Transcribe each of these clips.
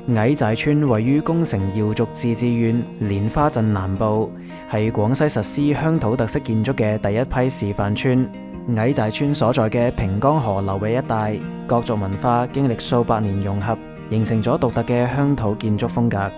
矮寨村位於宮城耀族自治縣蓮花鎮南部，係廣西實施鄉土特色建築嘅第一批示範村。矮寨村所在嘅平江河流域一帶，各族文化經歷數百年融合，形成咗獨特嘅鄉土建築風格。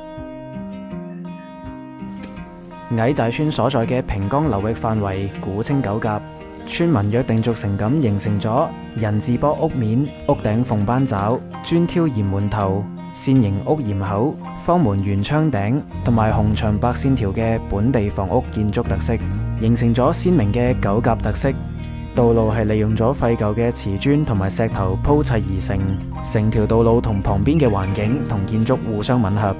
矮寨村所在嘅平江流域範圍古稱九甲，村民約定俗成咁形成咗人字坡屋面、屋頂鳳斑爪、磚挑檐門頭、線形屋檐口、方門圓窗頂同埋紅牆白線條嘅本地房屋建築特色，形成咗鮮明嘅九甲特色。道路係利用咗廢舊嘅瓷磚同埋石頭鋪砌而成，成條道路同旁邊嘅環境同建築互相吻合。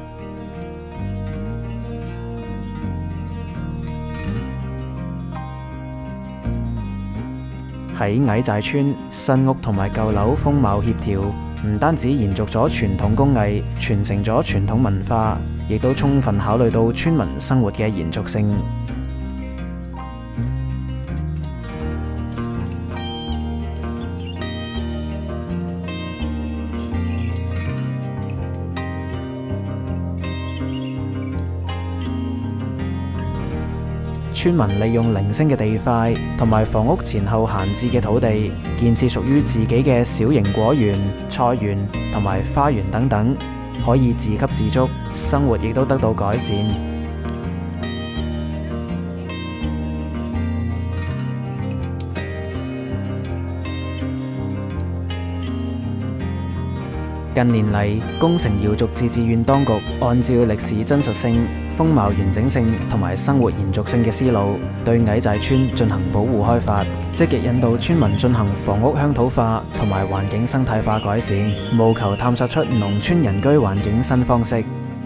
喺矮寨村，新屋同埋舊樓風貌協調，唔單止延續咗傳統工藝，傳承咗傳統文化，亦都充分考慮到村民生活嘅延續性。村民利用零星嘅地塊同埋房屋前後閒置嘅土地，建設屬於自己嘅小型果園、菜園同埋花園等等，可以自給自足，生活亦都得到改善。近年嚟，宮城耀族自治縣當局按照歷史真實性、風貌完整性同埋生活延續性嘅思路，對矮寨村進行保護開發，積極引導村民進行房屋鄉土化同埋環境生態化改善，務求探索出農村人居環境新方式。